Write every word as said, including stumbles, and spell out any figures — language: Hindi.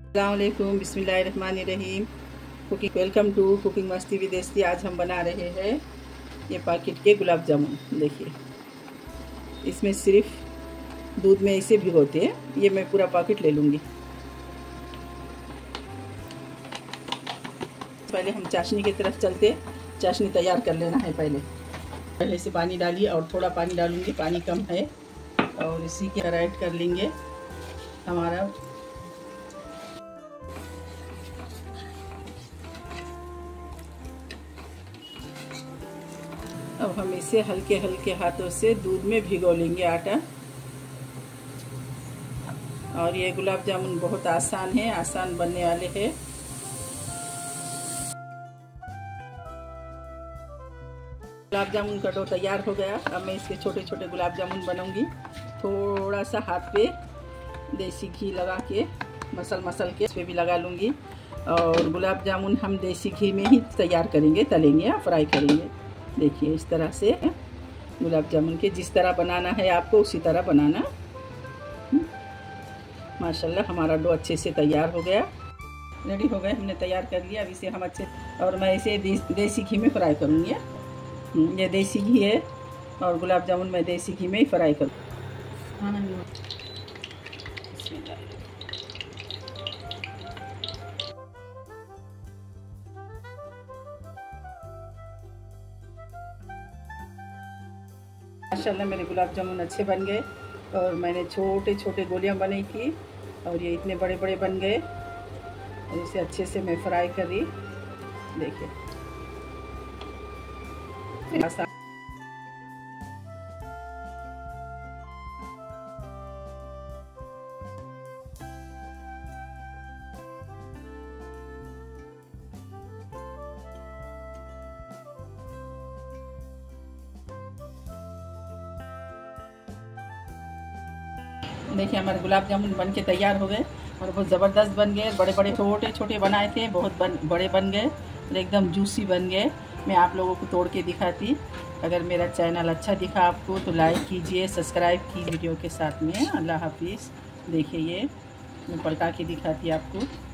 अस्सलाम वालेकुम, बिस्मिल्लाहिर्रहमानिर्रहीम। कुकिंग वेलकम टू कुकिंग मस्ती विदेशी। आज हम बना रहे हैं ये पैकेट के गुलाब जामुन। देखिए, इसमें सिर्फ दूध में इसे भिगोते हैं। ये मैं पूरा पैकेट ले लूँगी। पहले हम चाशनी की तरफ चलते। चाशनी तैयार कर लेना है। पहले पहले से पानी डालिए और थोड़ा पानी डालूंगी, पानी कम है। और इसी के ऐड कर लेंगे हमारा अब हम इसे हल्के हल्के हाथों से दूध में भिगो लेंगे आटा। और ये गुलाब जामुन बहुत आसान है, आसान बनने वाले हैं। गुलाब जामुन का डो तैयार हो गया। अब मैं इसके छोटे छोटे गुलाब जामुन बनाऊंगी। थोड़ा सा हाथ पे देसी घी लगा के मसल मसल के इस पे भी लगा लूँगी। और गुलाब जामुन हम देसी घी में ही तैयार करेंगे, तलेंगे या फ्राई करेंगे। देखिए, इस तरह से गुलाब जामुन के जिस तरह बनाना है आपको उसी तरह बनाना। माशाल्लाह हमारा डो अच्छे से तैयार हो गया, रेडी हो गए, हमने तैयार कर लिया। अब इसे हम अच्छे और मैं इसे देसी घी में फ्राई करूँगी। ये देसी घी है और गुलाब जामुन मैं देसी घी में ही फ्राई करूँ। माशाल्लाह मेरे गुलाब जामुन अच्छे बन गए। और मैंने छोटे छोटे गोलियां बनाई थी और ये इतने बड़े बड़े बन गए। और इसे अच्छे से मैं फ्राई करी। देखिए, देखिए हमारे गुलाब जामुन बन के तैयार हो गए और बहुत ज़बरदस्त बन गए। बड़े बड़े छोटे छोटे बनाए थे, बहुत बन बड़े बन गए और एकदम जूसी बन गए। मैं आप लोगों को तोड़ के दिखाती। अगर मेरा चैनल अच्छा दिखा आपको तो लाइक कीजिए, सब्सक्राइब कीजिए वीडियो के साथ में। अल्लाह हाफिज़। देखिए, ये मैं पलटा के दिखाती आपको।